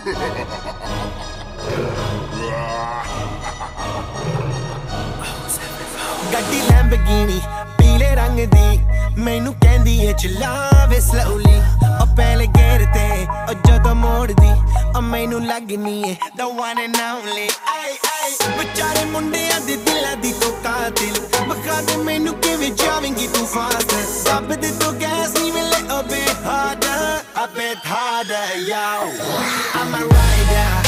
ਗੱਡੀ ਲੈਂਬਰਗਿਨੀ ਪੀਲੇ ਰੰਗ ਦੀ ਮੈਨੂੰ ਕਹਿੰਦੀ ਏ ਚਲਾਵੇ slowly ਉਹ ਪਹਿਲੇ ਗੇਰ ਤੇ ਉਹ ਜਦੋਂ ਮੋੜਦੀ ਉਹ ਮੈਨੂੰ ਲੱਗਨੀ ਏ the one and only ਵਿਚਾਰੇ ਮੁੰਡਿਆਂ ਦੇ ਦਿਲਾਂ ਦੀ ਤੂੰ ਕਾਤਿਲ ਬਖਾ ਦੇ ਮੈਨੂੰ ਕਿਵੇਂ ਜਾਵੇਂਗੀ ਤੂੰ ਫਾਸਟ ਦੱਬ ਦੇ ਤੂੰ ਗੈਸ ਨੀ ਮਿਲੇ a bit harder yo I'm a rider